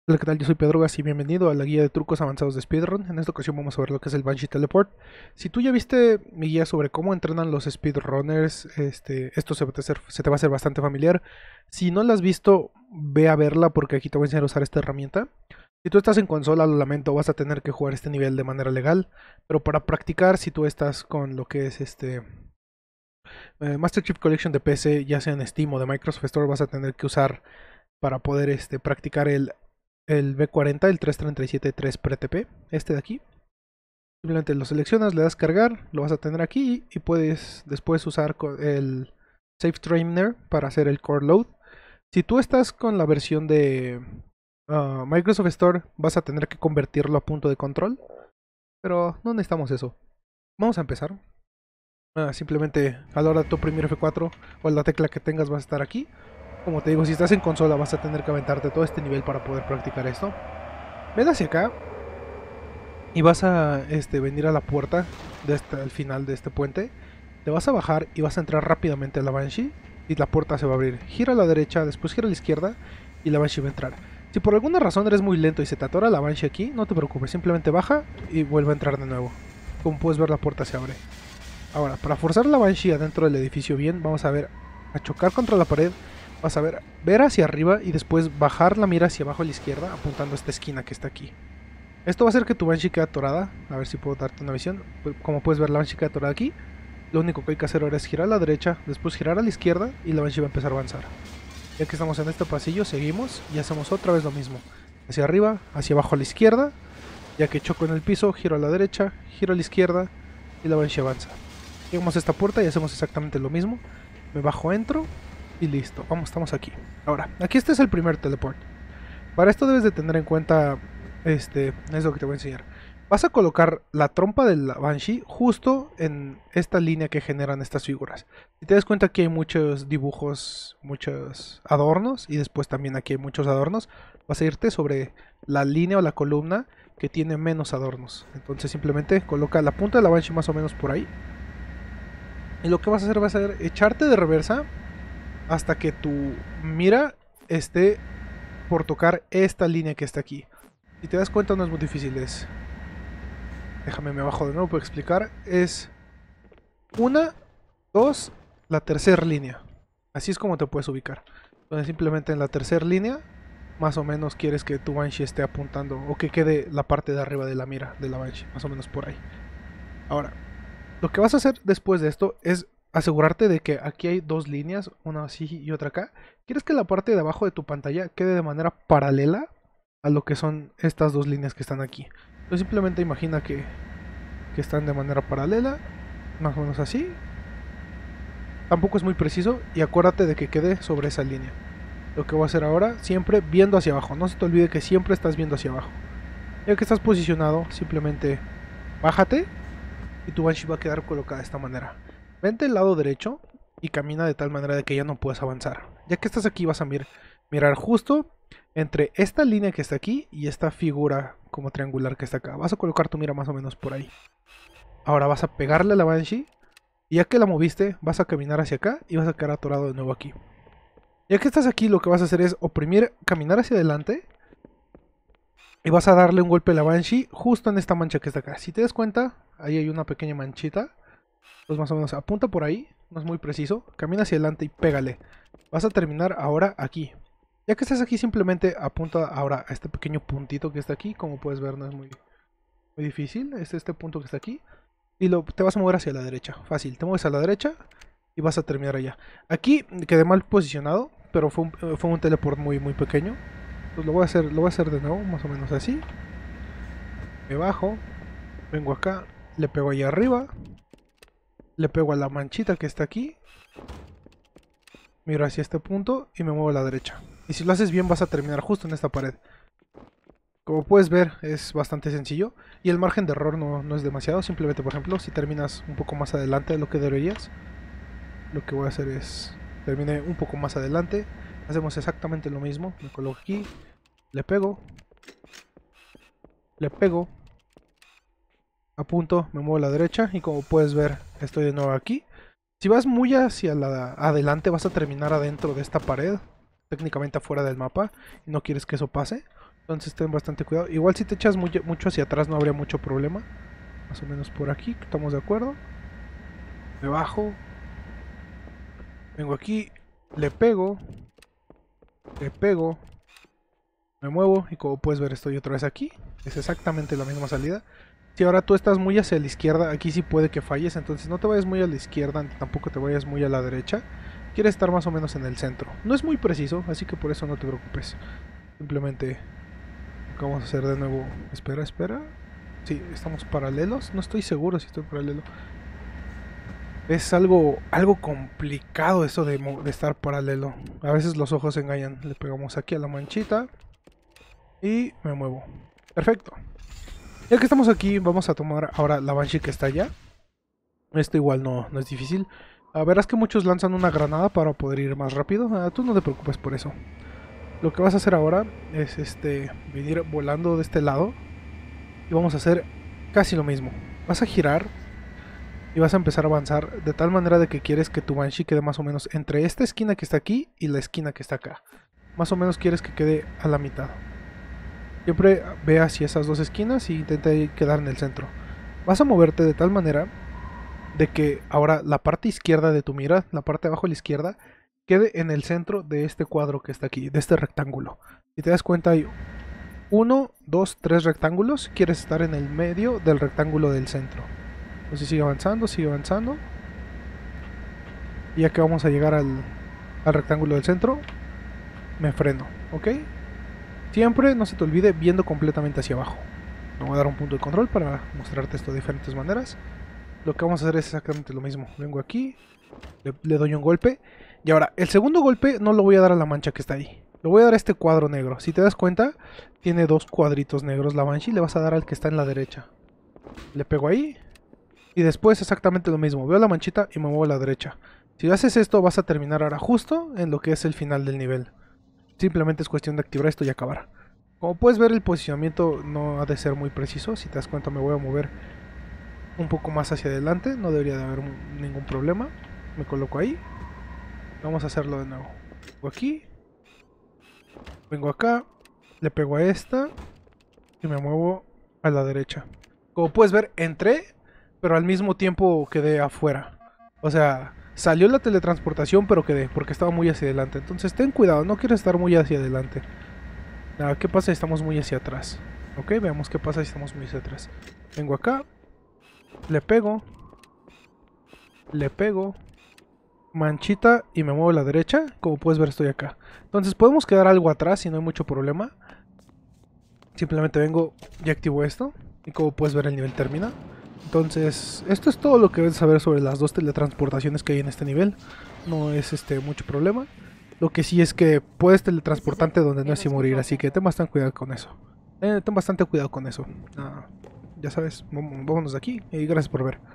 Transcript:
Hola, ¿qué tal? Yo soy Pedrogas y bienvenido a la guía de trucos avanzados de speedrun. En esta ocasión vamos a ver lo que es el Banshee Teleport. Si tú ya viste mi guía sobre cómo entrenan los speedrunners, esto se te va a hacer bastante familiar. Si no la has visto, ve a verla porque aquí te voy a enseñar a usar esta herramienta. Si tú estás en consola, lo lamento, vas a tener que jugar este nivel de manera legal. Pero para practicar, si tú estás con lo que es Master Chief Collection de PC, ya sea en Steam o de Microsoft Store, vas a tener que usar para poder practicar el B40, el 337-3 PreTP, este de aquí. Simplemente lo seleccionas, le das cargar, lo vas a tener aquí y puedes después usar el Safe Trainer para hacer el core load. Si tú estás con la versión de Microsoft Store, vas a tener que convertirlo a punto de control, pero no necesitamos eso. Vamos a empezar. Simplemente a la hora de tu oprimir F4 o la tecla que tengas vas a estar aquí. Como te digo, si estás en consola vas a tener que aventarte todo este nivel para poder practicar esto. Ven hacia acá y vas a venir a la puerta al final de este puente. Te vas a bajar y vas a entrar rápidamente a la Banshee y la puerta se va a abrir. Gira a la derecha, después gira a la izquierda y la Banshee va a entrar. Si por alguna razón eres muy lento y se te atora la Banshee aquí, no te preocupes, simplemente baja y vuelve a entrar de nuevo. Como puedes ver, la puerta se abre. Ahora, para forzar la Banshee adentro del edificio bien, vamos a ver a chocar contra la pared. Vas a ver hacia arriba y después bajar la mira hacia abajo a la izquierda, apuntando a esta esquina que está aquí. Esto va a hacer que tu Banshee quede atorada. A ver si puedo darte una visión. Como puedes ver, la Banshee queda atorada aquí. Lo único que hay que hacer ahora es girar a la derecha, después girar a la izquierda y la Banshee va a empezar a avanzar. Ya que estamos en este pasillo, seguimos y hacemos otra vez lo mismo. Hacia arriba, hacia abajo a la izquierda. Ya que choco en el piso, giro a la derecha, giro a la izquierda y la Banshee avanza. Llegamos a esta puerta y hacemos exactamente lo mismo. Me bajo, entro y listo. Vamos, estamos aquí. Ahora, aquí este es el primer teleport. Para esto debes de tener en cuenta, es lo que te voy a enseñar. Vas a colocar la trompa del Banshee justo en esta línea que generan estas figuras. Si te das cuenta, aquí hay muchos dibujos, muchos adornos y después también aquí hay muchos adornos. Vas a irte sobre la línea o la columna que tiene menos adornos. Entonces simplemente coloca la punta de la Banshee más o menos por ahí. Y lo que vas a hacer va a ser echarte de reversa hasta que tu mira esté por tocar esta línea que está aquí. Si te das cuenta, no es muy difícil. Déjame me bajo de nuevo para explicar. Es una, dos, la tercera línea. Así es como te puedes ubicar. Entonces simplemente en la tercera línea, más o menos quieres que tu Banshee esté apuntando o que quede la parte de arriba de la mira de la Banshee, más o menos por ahí. Ahora, lo que vas a hacer después de esto es asegurarte de que aquí hay dos líneas, una así y otra acá. Quieres que la parte de abajo de tu pantalla quede de manera paralela a lo que son estas dos líneas que están aquí. Entonces simplemente imagina que están de manera paralela, más o menos así. Tampoco es muy preciso y acuérdate de que quede sobre esa línea. Lo que voy a hacer ahora, siempre viendo hacia abajo. No se te olvide que siempre estás viendo hacia abajo. Ya que estás posicionado, simplemente bájate y tu Banshee va a quedar colocada de esta manera. Vente al lado derecho y camina de tal manera de que ya no puedas avanzar. Ya que estás aquí vas a mirar justo entre esta línea que está aquí y esta figura como triangular que está acá. Vas a colocar tu mira más o menos por ahí. Ahora vas a pegarle a la Banshee y ya que la moviste vas a caminar hacia acá y vas a quedar atorado de nuevo aquí. Ya que estás aquí, lo que vas a hacer es oprimir, caminar hacia adelante y vas a darle un golpe a la Banshee justo en esta mancha que está acá. Si te das cuenta, ahí hay una pequeña manchita. Pues más o menos apunta por ahí, no es muy preciso. Camina hacia adelante y pégale. Vas a terminar ahora aquí. Ya que estás aquí, simplemente apunta ahora a este pequeño puntito que está aquí. Como puedes ver, no es muy difícil. Es este punto que está aquí. Y te vas a mover hacia la derecha. Fácil, te mueves a la derecha y vas a terminar allá. Aquí quedé mal posicionado, pero fue un teleport muy pequeño. Pues lo voy a hacer de nuevo, más o menos así. Me bajo, vengo acá, le pego ahí arriba, le pego a la manchita que está aquí, miro hacia este punto y me muevo a la derecha. Y si lo haces bien vas a terminar justo en esta pared. Como puedes ver es bastante sencillo y el margen de error no es demasiado. Simplemente, por ejemplo, si terminas un poco más adelante de lo que deberías, lo que voy a hacer es terminé un poco más adelante. Hacemos exactamente lo mismo. Me coloco aquí, le pego, apunto, me muevo a la derecha y como puedes ver estoy de nuevo aquí. Si vas muy hacia adelante vas a terminar adentro de esta pared, técnicamente afuera del mapa, y no quieres que eso pase. Entonces ten bastante cuidado. Igual si te echas mucho hacia atrás no habría mucho problema. Más o menos por aquí, ¿estamos de acuerdo? Me bajo. Vengo aquí, le pego, me muevo y como puedes ver estoy otra vez aquí. Es exactamente la misma salida. Si ahora tú estás muy hacia la izquierda, aquí sí puede que falles, entonces no te vayas muy a la izquierda, ni tampoco te vayas muy a la derecha. Quieres estar más o menos en el centro. No es muy preciso, así que por eso no te preocupes. Simplemente lo que vamos a hacer de nuevo. Espera. Sí, estamos paralelos. No estoy seguro si estoy paralelo. Es algo complicado eso de estar paralelo. A veces los ojos engañan. Le pegamos aquí a la manchita. Y me muevo. Perfecto. Ya que estamos aquí, vamos a tomar ahora la Banshee que está allá. Esto igual no es difícil. Verás que muchos lanzan una granada para poder ir más rápido. Tú no te preocupes por eso. Lo que vas a hacer ahora es venir volando de este lado. Y vamos a hacer casi lo mismo. Vas a girar y vas a empezar a avanzar de tal manera de que quieres que tu Banshee quede más o menos entre esta esquina que está aquí y la esquina que está acá. Más o menos quieres que quede a la mitad. Siempre ve hacia esas dos esquinas y intenta quedar en el centro. Vas a moverte de tal manera de que ahora la parte izquierda de tu mira, la parte de abajo a la izquierda, quede en el centro de este cuadro que está aquí, de este rectángulo. Si te das cuenta hay 1, 2, 3 rectángulos, quieres estar en el medio del rectángulo del centro. Entonces sigue avanzando. Y ya que vamos a llegar al rectángulo del centro, me freno, ¿ok? Siempre, no se te olvide, viendo completamente hacia abajo. Me voy a dar un punto de control para mostrarte esto de diferentes maneras. Lo que vamos a hacer es exactamente lo mismo. Vengo aquí, le doy un golpe. Y ahora, el segundo golpe no lo voy a dar a la mancha que está ahí. Lo voy a dar a este cuadro negro. Si te das cuenta, tiene dos cuadritos negros la Banshee. Le vas a dar al que está en la derecha. Le pego ahí. Y después exactamente lo mismo. Veo la manchita y me muevo a la derecha. Si haces esto, vas a terminar ahora justo en lo que es el final del nivel. Simplemente es cuestión de activar esto y acabar. Como puedes ver, el posicionamiento no ha de ser muy preciso. Si te das cuenta, me voy a mover un poco más hacia adelante. No debería de haber ningún problema. Me coloco ahí. Vamos a hacerlo de nuevo. Vengo aquí. Vengo acá. Le pego a esta. Y me muevo a la derecha. Como puedes ver, entré, pero al mismo tiempo quedé afuera. O sea, salió la teletransportación, pero quedé, porque estaba muy hacia adelante. Entonces ten cuidado, no quieres estar muy hacia adelante. ¿Qué pasa si estamos muy hacia atrás? Ok, veamos qué pasa si estamos muy hacia atrás. Vengo acá. Le pego. Manchita y me muevo a la derecha. Como puedes ver, estoy acá. Entonces podemos quedar algo atrás y no hay mucho problema. Simplemente vengo y activo esto. Y como puedes ver, el nivel termina. Entonces, esto es todo lo que debes saber sobre las dos teletransportaciones que hay en este nivel. No es mucho problema. Lo que sí es que puedes teletransportarte donde no es y morir, así que ten bastante cuidado con eso. Ya sabes, vámonos de aquí y gracias por ver.